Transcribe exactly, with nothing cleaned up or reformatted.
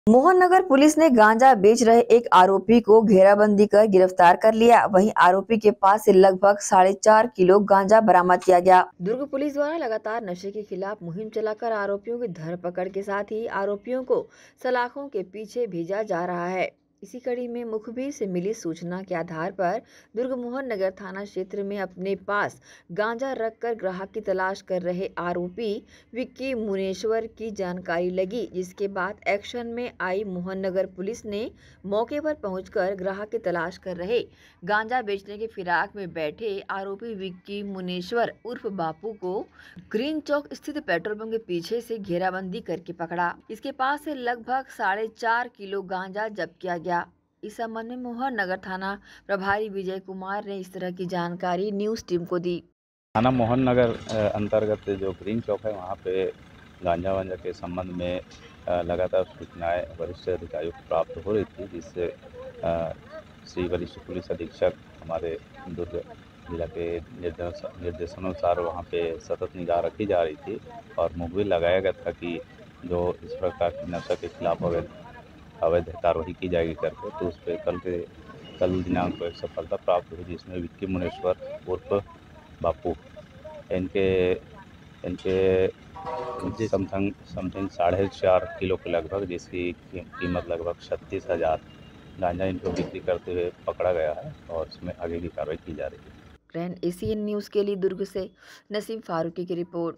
Mohan Nagar police ने गांजा बेच रहे एक आरोपी को घेराबंदी कर गिरफ्तार कर लिया। वहीं आरोपी के पास से लगभग साढ़े चार किलो गांजा बरामद किया गया। दुर्ग पुलिस द्वारा लगातार नशे के खिलाफ मुहिम चलाकर आरोपियों की धरपकड़ के साथ ही आरोपियों को सलाखों के पीछे भेजा जा रहा है। इसी कड़ी में मुखबिर से मिली सूचना के आधार पर दुर्ग मोहन नगर थाना क्षेत्र में अपने पास गांजा रखकर ग्राहक की तलाश कर रहे आरोपी विक्की मुनेश्वर की जानकारी लगी, जिसके बाद एक्शन में आई मोहन नगर पुलिस ने मौके पर पहुंचकर ग्राहक की तलाश कर रहे गांजा बेचने के फिराक में बैठे आरोपी विक्की मुनेश्वर उर्फ बापू को ग्रीन चौक स्थित पेट्रोल पंप के पीछे से घेराबंदी करके पकड़ा। इसके पास से लगभग साढ़े चार किलो गांजा जब्त किया गया। इस संबंध में मोहन नगर थाना प्रभारी विजय कुमार ने इस तरह की जानकारी न्यूज टीम को दी। थाना मोहन नगर अ, अंतर्गत जो ग्रीन चौक है वहाँ पे गांजा वांजा के संबंध में अ, लगातार सूचनाएं वरिष्ठ अधिकारियों को प्राप्त हो रही थी, जिससे अ, श्री वरिष्ठ पुलिस अधीक्षक हमारे दुर्ग जिला के निर्देश निर्देशानुसार वहाँ पे सतत निगाह रखी जा रही थी और मुखबिर लगाया गया था कि जो इस प्रकार की नशा के खिलाफ अवैध अवैध कार्रवाई की जाएगी करके। तो उस पर कल के कल दिनांक को एक सफलता प्राप्त हुई, जिसमें विक्की मुनेश्वर उर्फ बापू इनके इनके समथिंग समथिंग साढ़े चार किलो के लगभग, जिसकी की, कीमत लगभग छत्तीस हज़ार गांजा इनको बिक्री करते हुए पकड़ा गया है और इसमें आगे की कार्रवाई की जा रही है। ग्रैंड एशियन न्यूज़ के लिए दुर्ग से नसीम फारूकी की रिपोर्ट।